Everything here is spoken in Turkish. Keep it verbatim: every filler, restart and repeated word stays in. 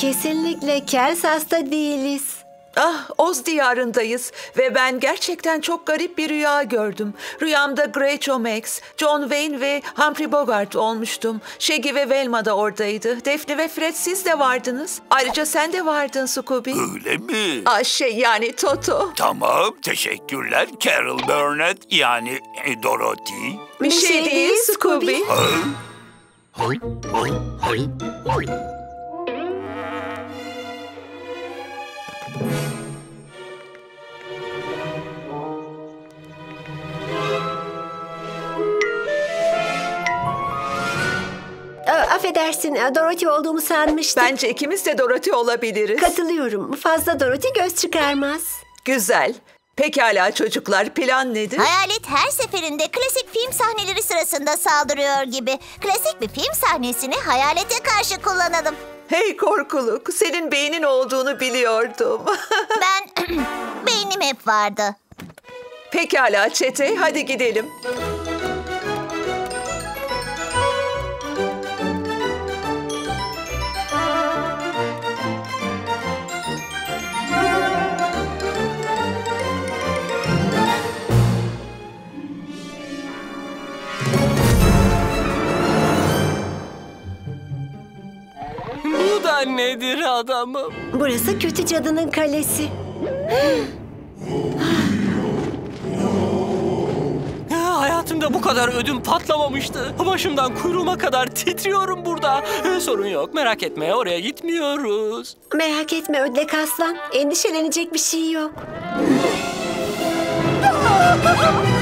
Kesinlikle Kansas'ta değiliz. Ah, Oz diyarındayız ve ben gerçekten çok garip bir rüya gördüm. Rüyamda Groucho Marx, John Wayne ve Humphrey Bogart olmuştum. Shaggy ve Velma da oradaydı. Daphne ve Fred, siz de vardınız. Ayrıca sen de vardın Scooby. Öyle mi? Ah şey yani Toto. Tamam, teşekkürler Carol Burnett yani e, Dorothy. Bir, bir şey, şey değil Scooby. Ha? Ha? Ha? Ha? Affedersin, Dorothy olduğumu sanmıştım. Bence ikimiz de Dorothy olabiliriz. Katılıyorum. Fazla Dorothy göz çıkarmaz. Güzel. Pekala çocuklar, plan nedir? Hayalet her seferinde klasik film sahneleri sırasında saldırıyor gibi. Klasik bir film sahnesini hayalete karşı kullanalım. Hey korkuluk, senin beynin olduğunu biliyordum. Ben, beynim hep vardı. Pekala çete, hadi gidelim. Bu da nedir adamım? Burası kötü cadının kalesi. Hayatımda bu kadar ödüm patlamamıştı. Başımdan kuyruğuma kadar titriyorum burada. Sorun yok, merak etme, oraya gitmiyoruz. Merak etme Ödlek Aslan. Endişelenecek bir şey yok.